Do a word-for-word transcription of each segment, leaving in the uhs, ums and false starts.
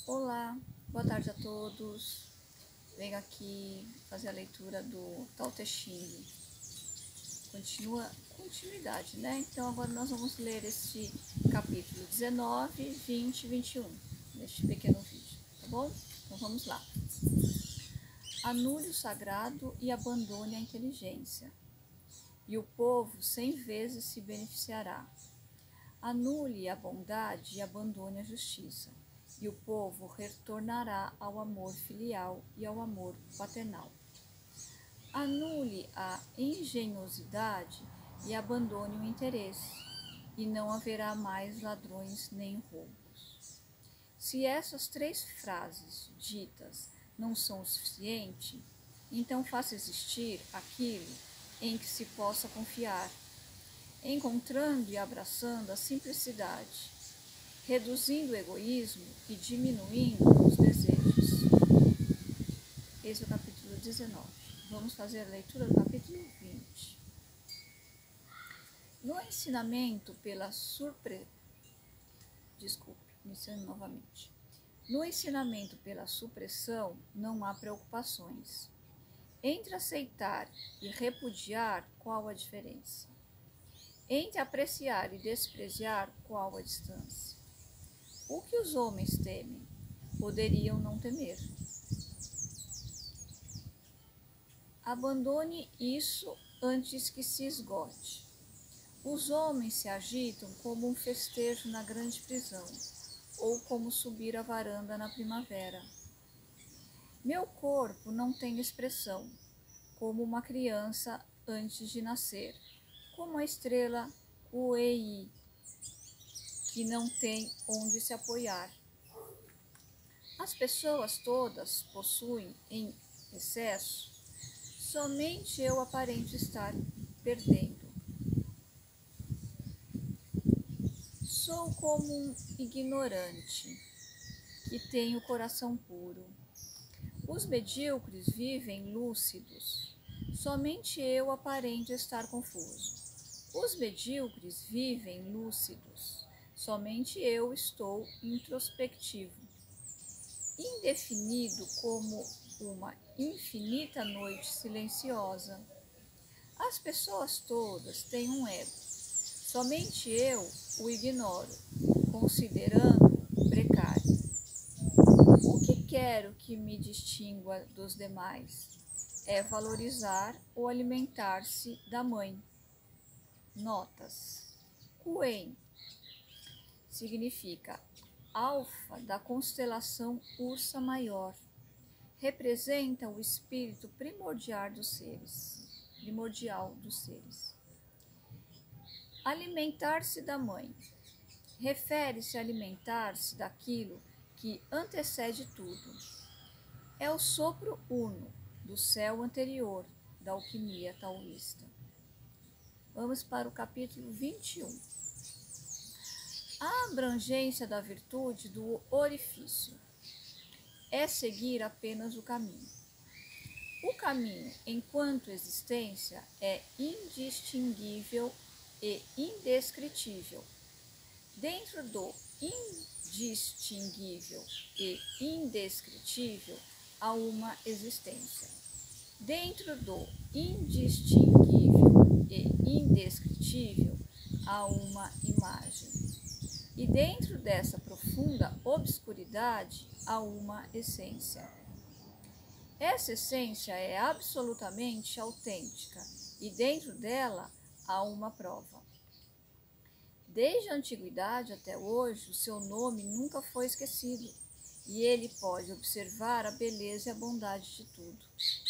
Olá, boa tarde a todos. Venho aqui fazer a leitura do Tao Te Ching. Continua, continuidade, né? Então agora nós vamos ler este capítulo dezenove, vinte e vinte e um, neste pequeno vídeo, tá bom? Então vamos lá. Anule o sagrado e abandone a inteligência, e o povo cem vezes se beneficiará. Anule a bondade e abandone a justiça, e o povo retornará ao amor filial e ao amor paternal. Anule a engenhosidade e abandone o interesse, e não haverá mais ladrões nem roubos. Se essas três frases ditas não são o suficiente, então faça existir aquilo em que se possa confiar, encontrando e abraçando a simplicidade, reduzindo o egoísmo e diminuindo os desejos. Esse é o capítulo dezenove. Vamos fazer a leitura do capítulo vinte. No ensinamento pela surpre... Desculpe, iniciando novamente. No ensinamento pela supressão não há preocupações. Entre aceitar e repudiar, qual a diferença? Entre apreciar e desprezar, qual a distância? O que os homens temem, poderiam não temer. Abandone isso antes que se esgote. Os homens se agitam como um festejo na grande prisão, ou como subir a varanda na primavera. Meu corpo não tem expressão, como uma criança antes de nascer, como a estrela Kuei, que não tem onde se apoiar. As pessoas todas possuem em excesso, somente eu aparento estar perdendo. Sou como um ignorante, que tem o coração puro. Os medíocres vivem lúcidos, somente eu aparento estar confuso. Os medíocres vivem lúcidos, somente eu estou introspectivo. Indefinido como uma infinita noite silenciosa. As pessoas todas têm um ego, somente eu o ignoro, considerando precário. O que quero que me distingua dos demais é valorizar ou alimentar-se da mãe. Notas. Kuen significa alfa da constelação Ursa Maior. Representa o espírito primordial dos seres. Primordial dos seres. Alimentar-se da mãe. Refere-se a alimentar-se daquilo que antecede tudo. É o sopro uno do céu anterior da alquimia taoísta. Vamos para o capítulo vinte e um. A abrangência da virtude do orifício é seguir apenas o caminho. O caminho, enquanto existência, é indistinguível e indescritível. Dentro do indistinguível e indescritível há uma existência. Dentro do indistinguível e indescritível há uma imagem. E dentro dessa profunda obscuridade há uma essência. Essa essência é absolutamente autêntica e dentro dela há uma prova. Desde a antiguidade até hoje, o seu nome nunca foi esquecido e ele pode observar a beleza e a bondade de tudo.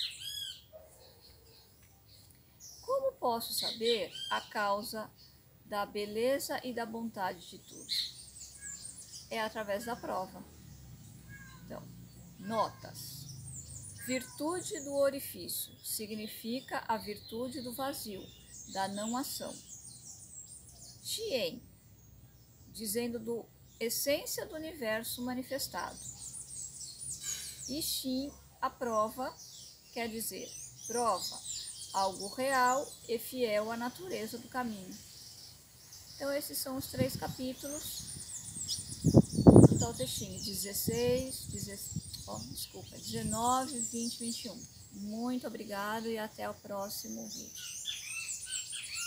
Como posso saber a causa da beleza e da bondade de tudo? É através da prova. Então, notas. Virtude do orifício significa a virtude do vazio, da não ação. Tien, dizendo do essência do universo manifestado. E Xin, a prova, quer dizer, prova, algo real e fiel à natureza do caminho. Então esses são os três capítulos do só o textinho, dezesseis, dezesseis, oh, desculpa, dezenove, vinte, vinte e um. Muito obrigado e até o próximo vídeo.